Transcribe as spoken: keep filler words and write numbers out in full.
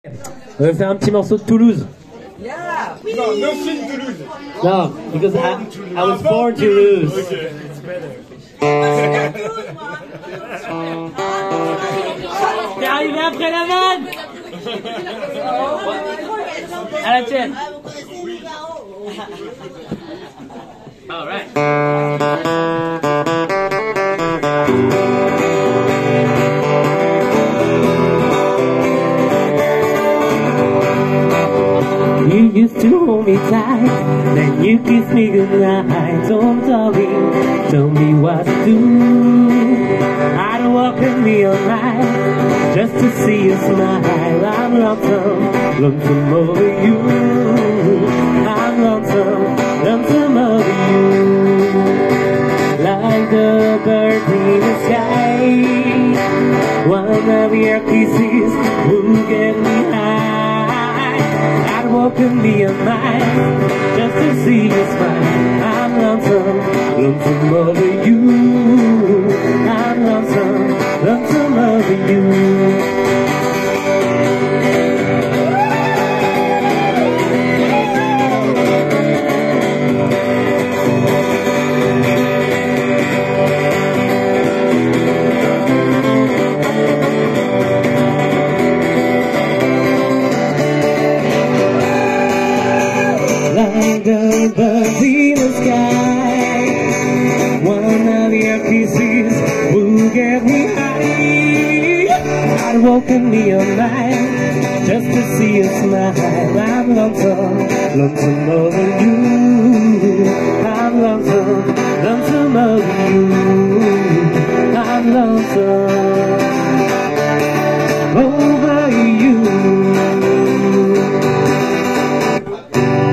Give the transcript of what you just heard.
On va faire un petit morceau de Toulouse. Yeah. No, nothing Toulouse. No, because I, I was born to lose. Okay, it's better. T'es arrivé après la vanne. À la tienne. All right. You used to hold me tight, then you kissed me goodnight. Oh, darling, tell me what to do. I'd walk in the all night just to see you smile. I'm lonesome, lonesome over you. I'm lonesome, lonesome over you. Like the bird in the sky, one of your kisses will get me high. I'd walk in the all night just to see you smile. I'm lonesome, lonesome over you. I'm lonesome, lonesome over you. Like the birds in the sky, one of your kisses will get me high. I'd walk in the all night just to see you smile. I'm lonesome, lonesome over you. I'm lonesome, lonesome over you. I'm lonesome over you.